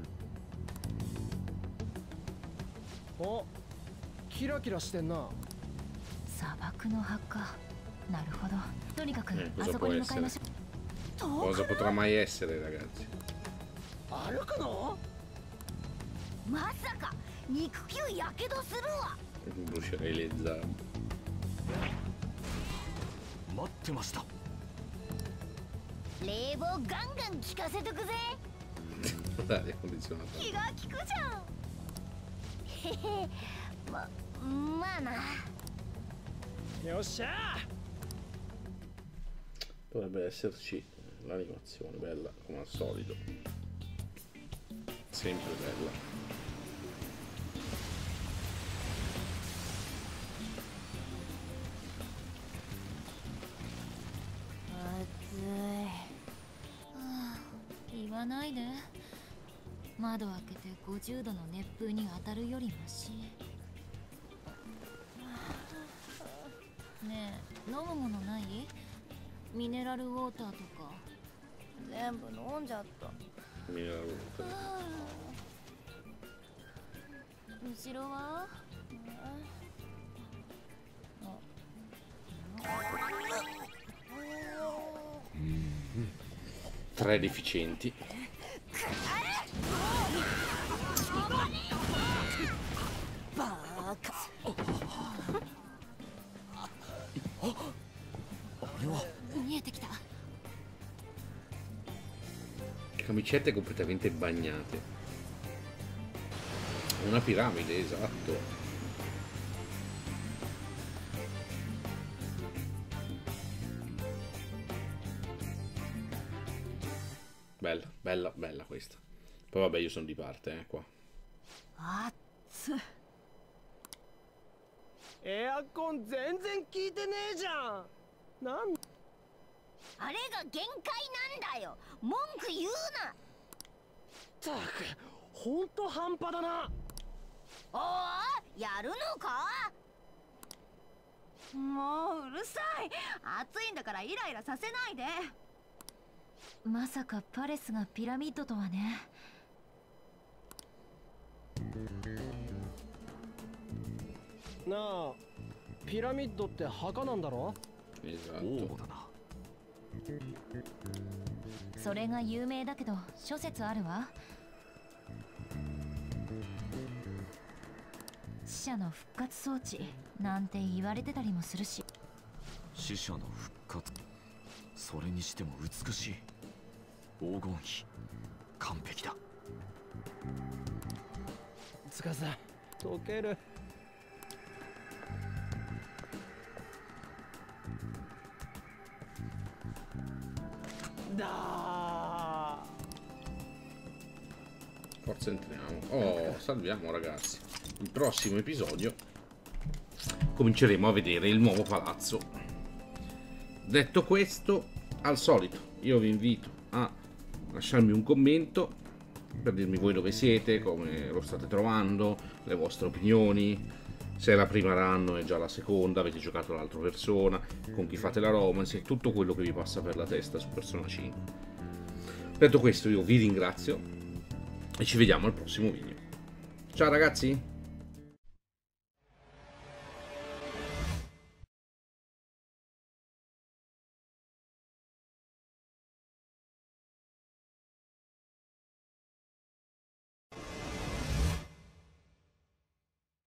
お、キラキラしてんな。 砂漠の墓。なるほど。とにかく、 Eh, あ cosa そこ può に向かいまし essere? ょう。 Cosa potrà mai essere, ragazzi? 歩くの？ まさか肉球やけどするわ。 Brucerei le zampe. 待ってました。 冷房ガンガン効かせとくぜ。 L'aria condizionata. 気が利くじゃん。へへ、ま、まあな。 よっしゃ。 Dovrebbe esserci l'animazione bella come al solito. Sempre bella. Azui. 言わないで。窓開けてごじゅうどの熱風に当たるよりマシ。ねえ、飲むものない？ミネラルウォーターとか。 全部飲んじゃった。 ミネラルウォーター。 後ろは？ Tre deficienti. Camicette completamente bagnate. Una piramide, esatto. Bella, bella, bella questa. Poi vabbè, io sono di parte, eh, qua. エアコン全然効いてねえじゃん。なん？ あれが限界なんだよ。文句言うな。 ったく、ほんと半端だな。 おお、やるのか？もううるさい。暑いんだからイライラさせないで。 まさかパレスがピラミッドとはね。 なあ、ピラミッドって墓なんだろ？ そうだな。 それが有名だけど諸説あるわ。死者の復活装置なんて言われてたりもするし。 死者の復活、それにしても美しい。黄金比、完璧だ。 つかさ、溶ける。Da! Forza entriamo. Oh, salviamo ragazzi. Il prossimo episodio cominceremo a vedere il nuovo palazzo. Detto questo, al solito, io vi invito a lasciarmi un commento per dirmi voi dove siete, come lo state trovando, le vostre opinioni. Se è la prima run o è già la seconda, avete giocato l'altra persona, con chi fate la romance, tutto quello che vi passa per la testa su Persona cinque. Detto questo, io vi ringrazio e ci vediamo al prossimo video. Ciao ragazzi!